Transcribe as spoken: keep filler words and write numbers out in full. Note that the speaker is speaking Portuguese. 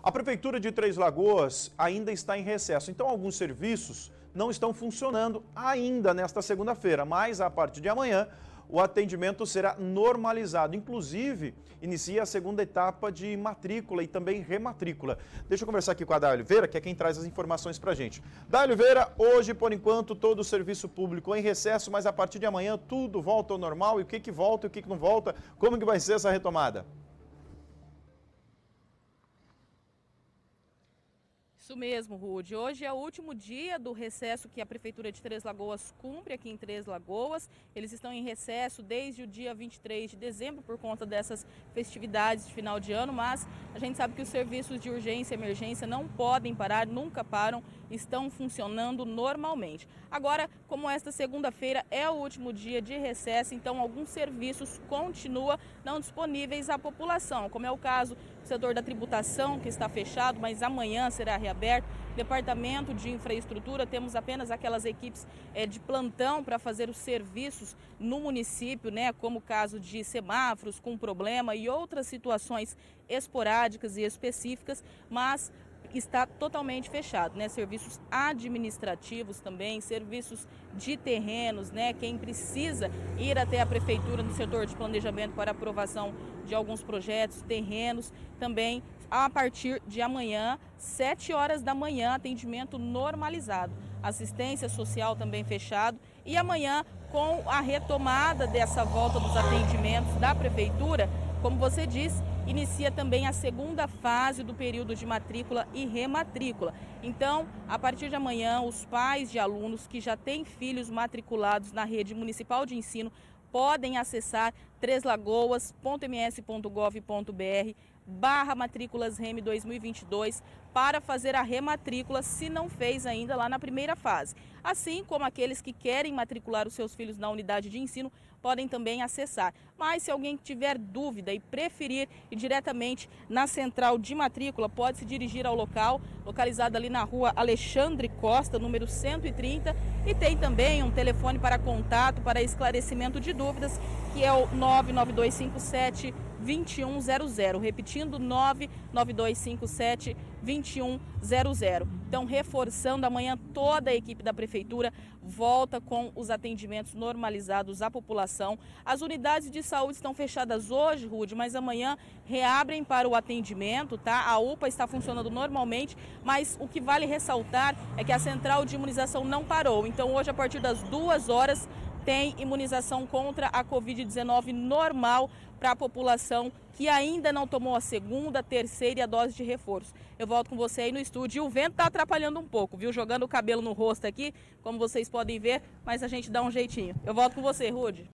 A Prefeitura de Três Lagoas ainda está em recesso, então alguns serviços não estão funcionando ainda nesta segunda-feira, mas a partir de amanhã o atendimento será normalizado. Inclusive, inicia a segunda etapa de matrícula e também rematrícula. Deixa eu conversar aqui com a Day Oliveira, que é quem traz as informações para a gente. Day Oliveira, hoje, por enquanto, todo o serviço público em recesso, mas a partir de amanhã tudo volta ao normal. E o que que volta e o que que não volta? Como que vai ser essa retomada? Isso mesmo, Rude. Hoje é o último dia do recesso que a Prefeitura de Três Lagoas cumpre aqui em Três Lagoas. Eles estão em recesso desde o dia vinte e três de dezembro por conta dessas festividades de final de ano, mas a gente sabe que os serviços de urgência e emergência não podem parar, nunca param, estão funcionando normalmente. Agora, como esta segunda-feira é o último dia de recesso, então alguns serviços continuam não disponíveis à população, como é o caso do setor da tributação, que está fechado, mas amanhã será reaberto. Departamento de Infraestrutura, temos apenas aquelas equipes é, de plantão para fazer os serviços no município, né, como o caso de semáforos com problema e outras situações esporádicas e específicas, mas está totalmente fechado, né? Serviços administrativos também, serviços de terrenos, né? Quem precisa ir até a prefeitura no setor de planejamento para aprovação de alguns projetos, terrenos, também a partir de amanhã, sete horas da manhã, atendimento normalizado. Assistência social também fechado e amanhã, com a retomada dessa volta dos atendimentos da prefeitura, como você disse, inicia também a segunda fase do período de matrícula e rematrícula. Então, a partir de amanhã, os pais de alunos que já têm filhos matriculados na rede municipal de ensino podem acessar treslagoas ponto m s ponto gov ponto b r barra matrículas R E M dois mil e vinte e dois para fazer a rematrícula se não fez ainda lá na primeira fase. Assim como aqueles que querem matricular os seus filhos na unidade de ensino podem também acessar. Mas se alguém tiver dúvida e preferir ir diretamente na central de matrícula, pode se dirigir ao local, localizado ali na rua Alexandre Costa, número cento e trinta, e tem também um telefone para contato, para esclarecimento de dúvidas, que é o nove nove dois cinco sete, dois um zero zero, repetindo nove nove dois cinco sete, dois um zero zero. Então, reforçando, amanhã toda a equipe da Prefeitura volta com os atendimentos normalizados à população. As unidades de saúde estão fechadas hoje, Rude, mas amanhã reabrem para o atendimento, tá? A U P A está funcionando normalmente, mas o que vale ressaltar é que a central de imunização não parou. Então, hoje, a partir das duas horas, tem imunização contra a covid dezenove normal para a população que ainda não tomou a segunda, terceira e a dose de reforço. Eu volto com você aí no estúdio. O vento está atrapalhando um pouco, viu? Jogando o cabelo no rosto aqui, como vocês podem ver, mas a gente dá um jeitinho. Eu volto com você, Rude.